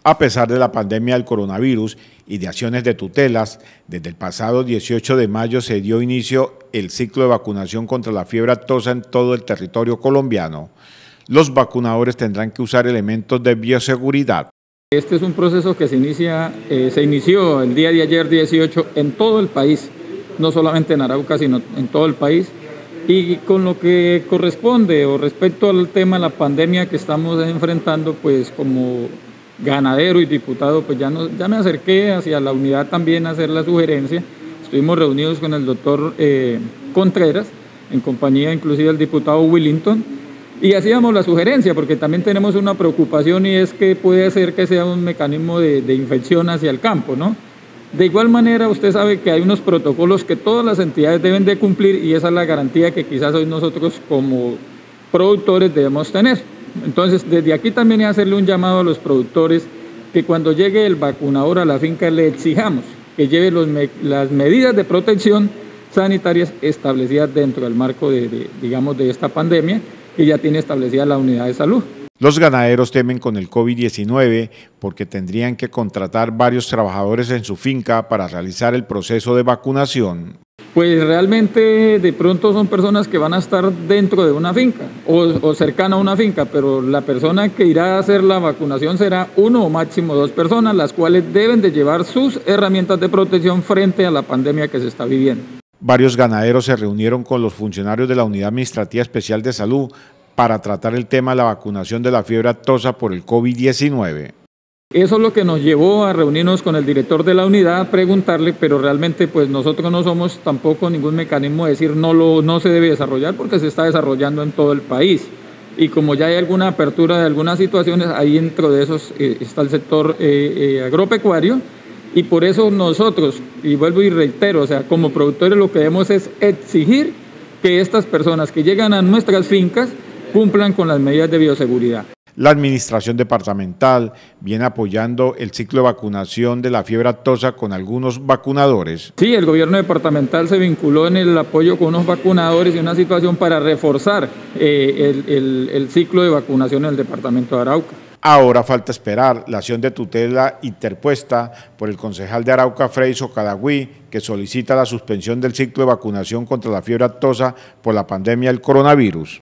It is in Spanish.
A pesar de la pandemia del coronavirus y de acciones de tutelas, desde el pasado 18 de mayo se dio inicio el ciclo de vacunación contra la fiebre aftosa en todo el territorio colombiano. Los vacunadores tendrán que usar elementos de bioseguridad. Este es un proceso que se inició el día de ayer 18 en todo el país, no solamente en Arauca, sino en todo el país. Y con lo que corresponde o respecto al tema de la pandemia que estamos enfrentando, pues como ganadero y diputado, pues ya me acerqué hacia la unidad también a hacer la sugerencia. Estuvimos reunidos con el doctor Contreras, en compañía inclusive del diputado Willington, y hacíamos la sugerencia, porque también tenemos una preocupación y es que puede ser que sea un mecanismo de infección hacia el campo, ¿no? De igual manera, usted sabe que hay unos protocolos que todas las entidades deben de cumplir y esa es la garantía que quizás hoy nosotros como productores debemos tener. Entonces, desde aquí también es hacerle un llamado a los productores que cuando llegue el vacunador a la finca le exijamos que lleve las medidas de protección sanitarias establecidas dentro del marco digamos, de esta pandemia que ya tiene establecida la unidad de salud. Los ganaderos temen con el COVID-19 porque tendrían que contratar varios trabajadores en su finca para realizar el proceso de vacunación. Pues realmente de pronto son personas que van a estar dentro de una finca o cercana a una finca, pero la persona que irá a hacer la vacunación será uno o máximo dos personas, las cuales deben de llevar sus herramientas de protección frente a la pandemia que se está viviendo. Varios ganaderos se reunieron con los funcionarios de la Unidad Administrativa Especial de Salud para tratar el tema de la vacunación de la fiebre aftosa por el COVID-19. Eso es lo que nos llevó a reunirnos con el director de la unidad, a preguntarle, pero realmente pues nosotros no somos tampoco ningún mecanismo de decir no se debe desarrollar porque se está desarrollando en todo el país. Y como ya hay alguna apertura de algunas situaciones, ahí dentro de esos está el sector agropecuario, y por eso nosotros, y vuelvo y reitero, o sea, como productores lo que debemos es exigir que estas personas que llegan a nuestras fincas cumplan con las medidas de bioseguridad. La administración departamental viene apoyando el ciclo de vacunación de la fiebre aftosa con algunos vacunadores. Sí, el gobierno departamental se vinculó en el apoyo con unos vacunadores y una situación para reforzar el ciclo de vacunación en el departamento de Arauca. Ahora falta esperar la acción de tutela interpuesta por el concejal de Arauca, Freddy Socadagüí, que solicita la suspensión del ciclo de vacunación contra la fiebre aftosa por la pandemia del coronavirus.